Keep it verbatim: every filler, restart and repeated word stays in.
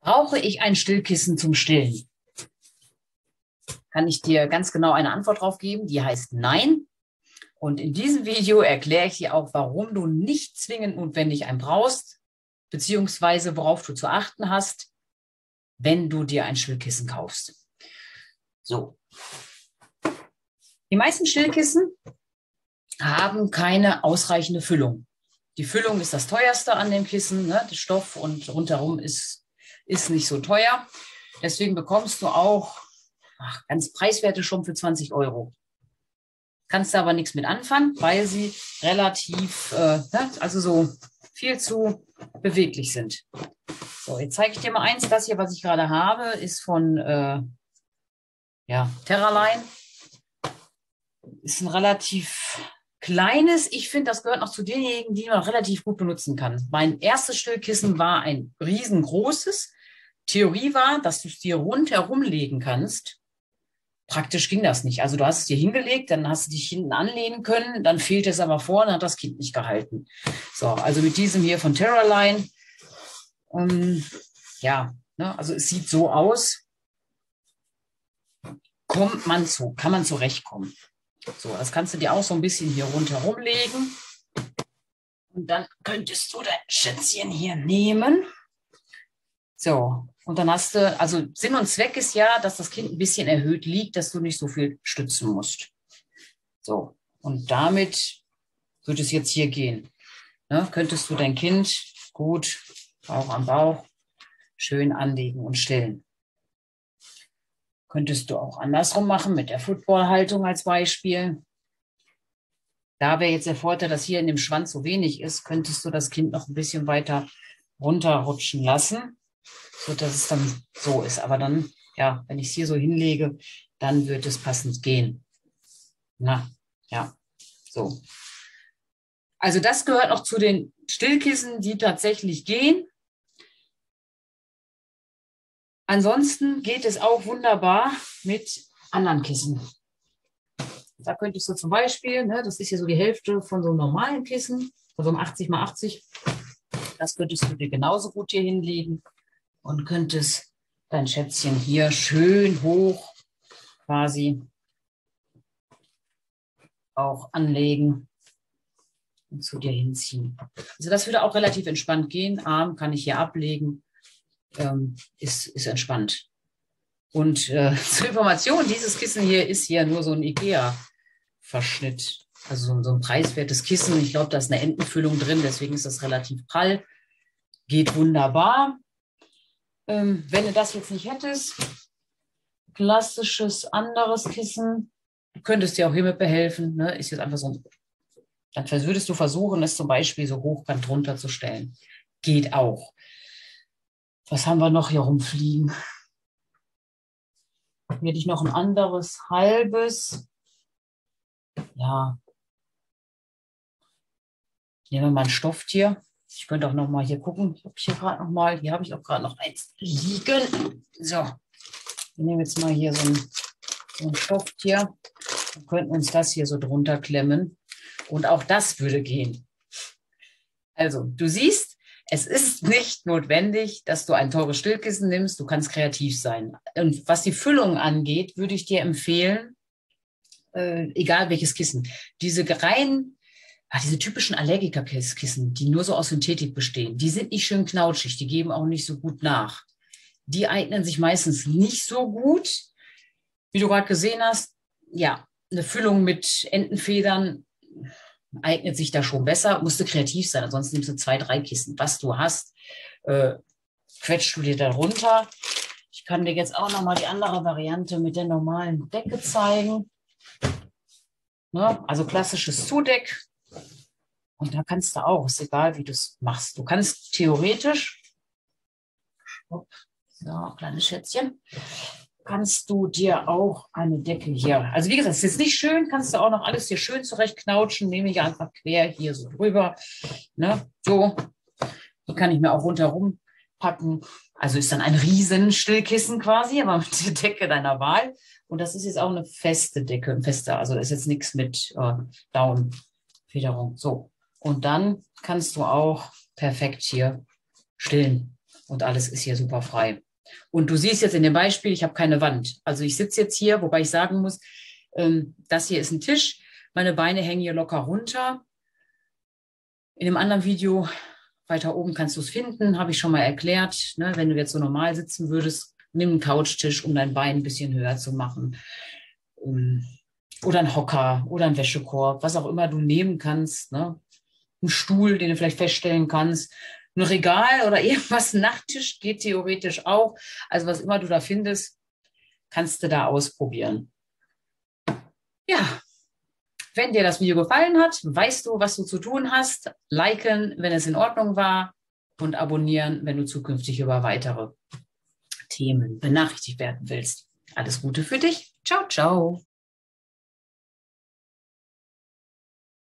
Brauche ich ein Stillkissen zum Stillen? Kann ich dir ganz genau eine Antwort drauf geben? Die heißt nein. Und in diesem Video erkläre ich dir auch, warum du nicht zwingend notwendig einen brauchst, beziehungsweise worauf du zu achten hast, wenn du dir ein Stillkissen kaufst. So. Die meisten Stillkissen haben keine ausreichende Füllung. Die Füllung ist das teuerste an dem Kissen, ne? Der Stoff und rundherum ist, ist nicht so teuer. Deswegen bekommst du auch ach, ganz preiswerte schon für zwanzig Euro. Kannst du aber nichts mit anfangen, weil sie relativ, äh, ne? also so viel zu beweglich sind. So, jetzt zeige ich dir mal eins. Das hier, was ich gerade habe, ist von äh, ja, Terraline. Ist ein relativ kleines. Ich finde, das gehört noch zu denjenigen, die man relativ gut benutzen kann. Mein erstes Stillkissen war ein riesengroßes. Theorie war, dass du es dir rundherum legen kannst. Praktisch ging das nicht. Also du hast es dir hingelegt, dann hast du dich hinten anlehnen können, dann fehlt es aber vorne, hat das Kind nicht gehalten. So, also mit diesem hier von Terraline, ähm, ja, ne, also es sieht so aus, kommt man zu, kann man zurechtkommen. So, das kannst du dir auch so ein bisschen hier rundherum legen. Und dann könntest du dein Schätzchen hier nehmen. So, und dann hast du, also Sinn und Zweck ist ja, dass das Kind ein bisschen erhöht liegt, dass du nicht so viel stützen musst. So, und damit wird es jetzt hier gehen. Ne, könntest du dein Kind gut, Bauch am Bauch, schön anlegen und stillen. Könntest du auch andersrum machen, mit der Footballhaltung als Beispiel. Da wäre jetzt der Vorteil, dass hier in dem Schwanz so wenig ist, könntest du das Kind noch ein bisschen weiter runterrutschen lassen, sodass es dann so ist. Aber dann, ja, wenn ich es hier so hinlege, dann wird es passend gehen. Na, ja, so. Also das gehört auch zu den Stillkissen, die tatsächlich gehen. Ansonsten geht es auch wunderbar mit anderen Kissen. Da könntest du zum Beispiel, ne, das ist hier so die Hälfte von so einem normalen Kissen, von so einem achtzig mal achtzig. Das könntest du dir genauso gut hier hinlegen und könntest dein Schätzchen hier schön hoch quasi auch anlegen und zu dir hinziehen. Also das würde auch relativ entspannt gehen. Arm kann ich hier ablegen. Ähm, ist, ist entspannt. Und äh, zur Information, dieses Kissen hier ist hier nur so ein IKEA-Verschnitt. Also so, so ein preiswertes Kissen. Ich glaube, da ist eine Entenfüllung drin, deswegen ist das relativ prall. Geht wunderbar. Ähm, wenn du das jetzt nicht hättest, klassisches anderes Kissen, du könntest dir auch hiermit behelfen. Ne? Ist jetzt einfach so ein, dann würdest du versuchen, es zum Beispiel so hochkant drunter zu stellen. Geht auch. Was haben wir noch hier rumfliegen? Hier hätte ich noch ein anderes halbes. Ja. Nehmen wir mal ein Stofftier. Ich könnte auch noch mal hier gucken. Ich habe hier gerade noch mal, hier habe ich auch gerade noch eins liegen. So. Wir nehmen jetzt mal hier so ein, so ein Stofftier. Wir könnten uns das hier so drunter klemmen. Und auch das würde gehen. Also, du siehst, es ist nicht notwendig, dass du ein teures Stillkissen nimmst. Du kannst kreativ sein. Und was die Füllung angeht, würde ich dir empfehlen, äh, egal welches Kissen, diese rein, ach, diese typischen Allergikerkissen, die nur so aus Synthetik bestehen, die sind nicht schön knautschig, die geben auch nicht so gut nach. Die eignen sich meistens nicht so gut. Wie du gerade gesehen hast, ja, eine Füllung mit Entenfedern eignet sich da schon besser, musst du kreativ sein, ansonsten nimmst du zwei, drei Kissen. Was du hast, äh, quetschst du dir da runter. Ich kann dir jetzt auch noch mal die andere Variante mit der normalen Decke zeigen. Ne? Also klassisches Zudeck. Und da kannst du auch, ist egal, wie du es machst. Du kannst theoretisch, so, kleines Schätzchen, kannst du dir auch eine Decke hier, also wie gesagt, es ist jetzt nicht schön, kannst du auch noch alles hier schön zurechtknautschen, nehme ich einfach quer hier so drüber, ne, so, die kann ich mir auch rundherum packen, also ist dann ein riesen Stillkissen quasi, aber mit der Decke deiner Wahl und das ist jetzt auch eine feste Decke, ein fester, also da ist jetzt nichts mit äh, Daunenfederung, so, und dann kannst du auch perfekt hier stillen. Und alles ist hier super frei. Und du siehst jetzt in dem Beispiel, ich habe keine Wand. Also ich sitze jetzt hier, wobei ich sagen muss, ähm, das hier ist ein Tisch. Meine Beine hängen hier locker runter. In dem anderen Video weiter oben kannst du es finden, habe ich schon mal erklärt. Ne? Wenn du jetzt so normal sitzen würdest, nimm einen Couchtisch, um dein Bein ein bisschen höher zu machen. Oder ein Hocker oder ein Wäschekorb, was auch immer du nehmen kannst. Ne? Ein Stuhl, den du vielleicht feststellen kannst. Ein Regal oder irgendwas, ein Nachttisch geht theoretisch auch. Also was immer du da findest, kannst du da ausprobieren. Ja, wenn dir das Video gefallen hat, weißt du, was du zu tun hast. Liken, wenn es in Ordnung war und abonnieren, wenn du zukünftig über weitere Themen benachrichtigt werden willst. Alles Gute für dich. Ciao, ciao.